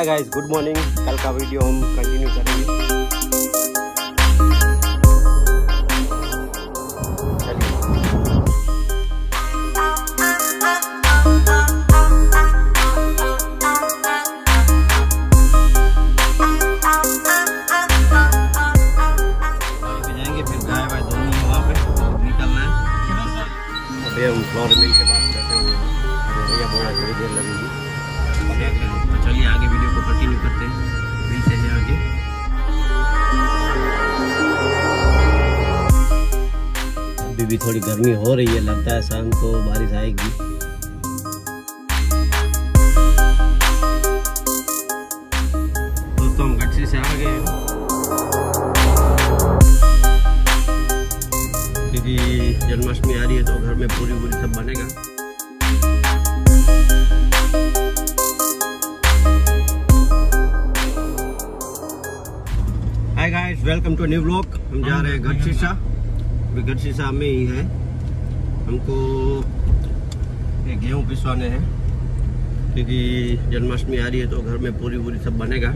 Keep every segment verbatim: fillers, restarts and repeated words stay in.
हाय guys, good morning. कल का video हम कंटिन्यू करेंगे। जाएंगे फिर गाय वाय धोनी है, वहाँ पे निकलना है। अभी हम फ्लोर मिल के पास बैठे हुए हैं, भैया बोला थोड़ी देर लगेगी। तो चलिए आगे वीडियो को कंटिन्यू करते हैं, मिलते हैं आगे। अभी भी थोड़ी गर्मी हो रही है, लगता है शाम को बारिश आएगी। दोस्तों हम गठसी से आ गए हैं, क्योंकि जन्माष्टमी आ रही है तो घर में पूरी पूरी सब बनेगा। Hi guys, welcome to new vlog. हम जा रहे हैं गढ़शीसा। अभी गढ़शीसा में ही है, हमको ये गेहूँ पिसवाने हैं, क्योंकि जन्माष्टमी आ रही है तो घर में पूरी पूरी सब बनेगा।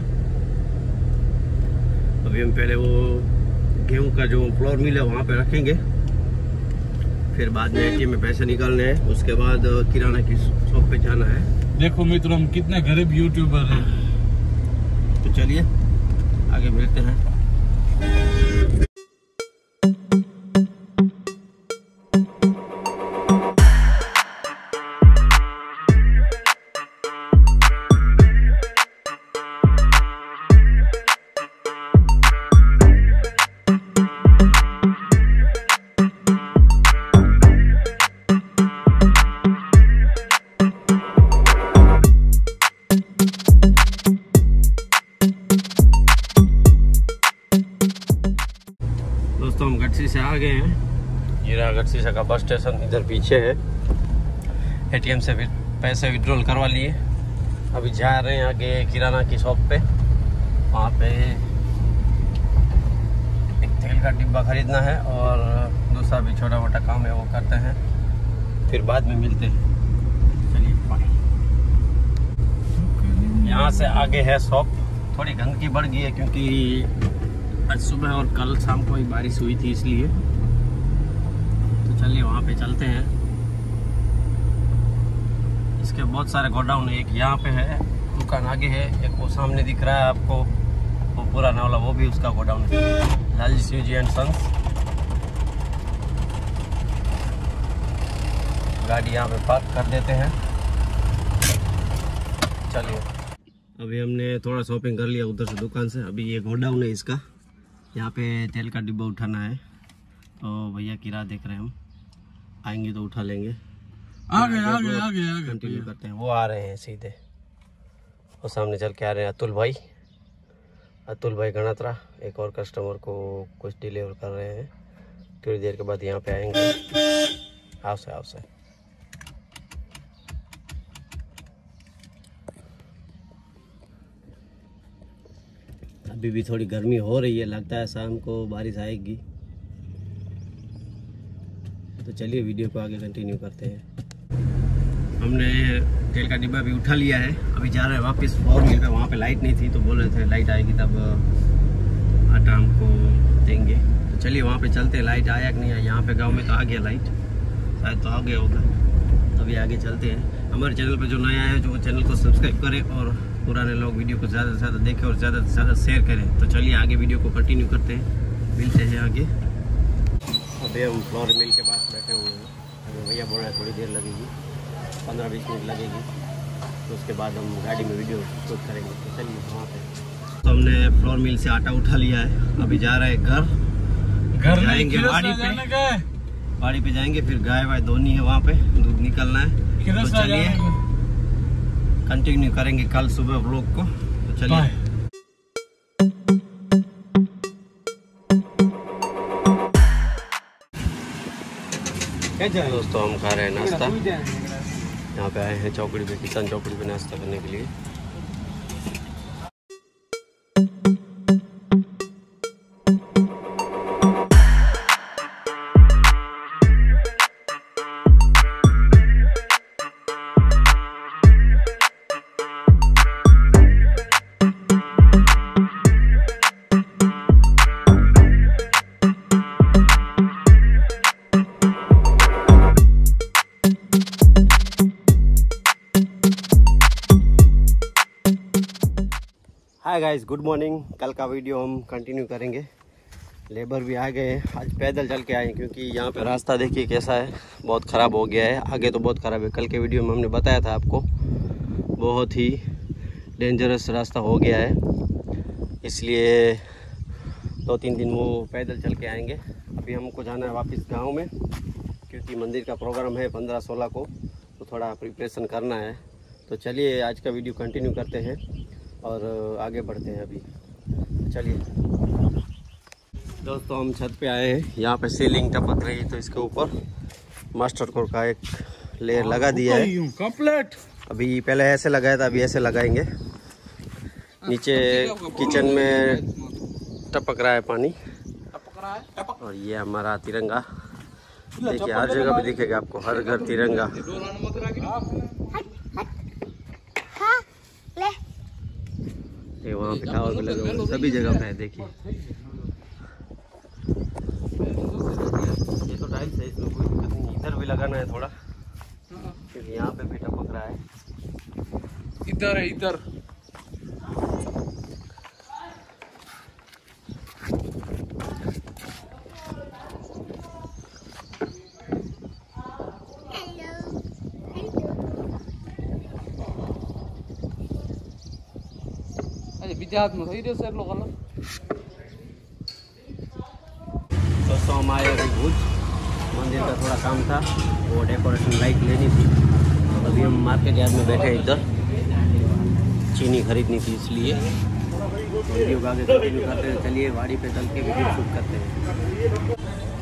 अभी हम पहले वो गेहूँ का जो फ्लोर मिल है वहाँ पे रखेंगे, फिर बाद में एटीएम में पैसे निकालने हैं, उसके बाद किराना की शॉप पे जाना है। देखो मित्रों, हम कितने गरीब यूट्यूबर हैं। तो चलिए आगे मिलते हैं। दोस्तों हम गढ़शीसा आ गए हैं। ये रहा गढ़शीसा का बस स्टेशन, इधर पीछे है। एटीएम से फिर पैसे विड्रॉल करवा लिए। अभी जा रहे हैं आगे किराना की शॉप पे, वहाँ पे एक तेल का डिब्बा खरीदना है और दूसरा भी छोटा मोटा काम है वो करते हैं, फिर बाद में मिलते हैं। चलिए यहाँ से आगे है शॉप। थोड़ी गंदगी बढ़ गई है क्योंकि आज सुबह और कल शाम को ही बारिश हुई थी, इसलिए। तो चलिए वहाँ पे चलते हैं। इसके बहुत सारे गोडाउन है, एक यहाँ पे है, दुकान आगे है, एक वो सामने दिख रहा है आपको, वो पूरा नावला, वो भी उसका गोडाउन है, लालजी शिवजी एंड सन्स। गाड़ी यहाँ पे पार्क कर देते हैं। चलिए अभी हमने थोड़ा शॉपिंग कर लिया उधर से दुकान से। अभी ये गोडाउन है इसका, यहाँ पे तेल का डिब्बा उठाना है, तो भैया किराया देख रहे हैं, हम आएंगे तो उठा लेंगे। आगे आगे आगे आगे कंटिन्यू करते हैं। वो आ रहे हैं सीधे, वो सामने चल के आ रहे हैं अतुल भाई, अतुल भाई गणतरा। एक और कस्टमर को कुछ डिलीवर कर रहे हैं, थोड़ी देर के बाद यहाँ पे आएंगे। आओ से आओ से अभी भी थोड़ी गर्मी हो रही है, लगता है शाम को बारिश आएगी। तो चलिए वीडियो को आगे कंटिन्यू करते हैं। हमने तेल का डिब्बा भी उठा लिया है। अभी जा रहे हैं वापस फ्लोर मिल पे, वहाँ पे लाइट नहीं थी तो बोल रहे थे लाइट आएगी तब आटा हमको देंगे। तो चलिए वहाँ पे चलते हैं। लाइट आया कि नहीं आया, यहाँ पे गाँव में तो आ गया लाइट, शायद तो आ गया होगा। अभी आगे चलते हैं। हमारे चैनल पर जो नया है जो चैनल को सब्सक्राइब करें और पुराने लोग वीडियो को ज़्यादा से ज़्यादा देखें और ज़्यादा से ज़्यादा शेयर करें। तो चलिए आगे वीडियो को कंटिन्यू करते हैं, मिलते हैं आगे। अभी हम फ्लोर मिल के पास बैठे हुए हैं। अभी भैया बोल रहे हैं थोड़ी देर लगेगी, पंद्रह बीस मिनट लगेगी, तो उसके बाद हम गाड़ी में वीडियो शूट करेंगे। तो चलिए वहाँ पे तो हमने फ्लोर मिल से आटा उठा लिया है। अभी जा रहे हैं घर घर जाएंगे, बाड़ी पे बाड़ी पे जाएंगे, फिर गाय वाय धोनी है, वहाँ पे दूध निकलना है। तो चलिए कंटिन्यू करेंगे कल सुबह व्लॉग को। तो चलिए दोस्तों हम खा रहे हैं नाश्ता। यहाँ पे आए हैं चौकड़ी पे, किसान चौकड़ी पे नाश्ता करने के लिए। Hi guys, good morning. कल का वीडियो हम कंटिन्यू करेंगे। लेबर भी आ गए हैं, आज पैदल चल के आए हैं क्योंकि यहाँ पे रास्ता देखिए कैसा है, बहुत ख़राब हो गया है। आगे तो बहुत ख़राब है, कल के वीडियो में हमने बताया था आपको, बहुत ही डेंजरस रास्ता हो गया है। इसलिए दो तीन दिन वो पैदल चल के आएंगे। अभी हमको जाना है वापस गांव में क्योंकि मंदिर का प्रोग्राम है पंद्रह सोलह को, तो थोड़ा प्रिपरेशन करना है। तो चलिए आज का वीडियो कंटिन्यू करते हैं और आगे बढ़ते हैं। अभी चलिए दोस्तों, हम छत पे आए हैं। यहाँ पे सीलिंग टपक रही है तो इसके ऊपर मास्टर कोर का एक लेयर लगा दिया है कंप्लीट। अभी पहले ऐसे लगाया था, अभी ऐसे लगाएंगे। नीचे किचन में टपक रहा है पानी, और ये हमारा तिरंगा देखिए, हर जगह पे दिखेगा आपको, हर घर तिरंगा। ये वहाँ पे टावर पे लगा हुआ, सभी जगह पे है देखिए। ये तो टाइल्स है, इसमें कोई दिक्कत नहीं। इधर भी लगाना है थोड़ा क्योंकि यहाँ पे भी टपक रहा है। इधर है, इधर बीजा हाथ में थई दे सर लोग। दोस्तों हम आए अभी भुज, मंदिर का थोड़ा काम था, वो डेकोरेशन लाइट लेनी थी। अभी हम मार्केट यार्ड में बैठे हैं, इधर चीनी खरीदनी थी, इसलिए वीडियो को आगे कंटिन्यू करते हैं। चलिए गाड़ी पे चल के वीडियो शूट करते हैं।